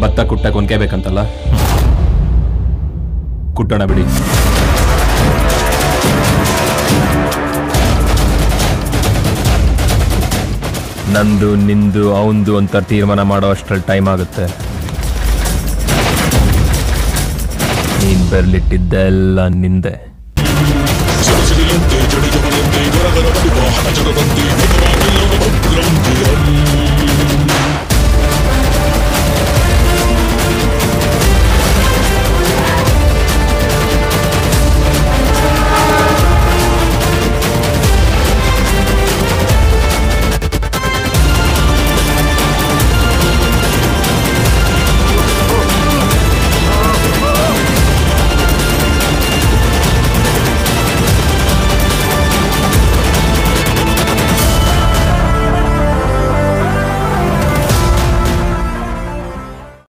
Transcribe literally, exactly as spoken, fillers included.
ಭತ್ತ ಕುಟ್ಟಕ್ಕೆ ಒನ್ಕೆ ಬೇಕಂತಲ್ಲ, ಕುಟ್ಟೋಣ ಬಿಡಿ. ನಂದು ನಿಂದು ಅವಂದು ಅಂತ ತೀರ್ಮಾನ ಮಾಡೋ ಅಷ್ಟ್ರಲ್ಲಿ ಟೈಮ್ ಆಗುತ್ತೆ. ನೀನ್ ಬೆರ್ಲಿಟ್ಟಿದ್ದೆಲ್ಲ ನಿಂದೆ. ಸಿಡಿಸಿಡಿಯಂತೆ ಜಡಿಜವನಂತೆ ಗರಗರ ಬಡಿವ ಹಣಜನದಂತೆ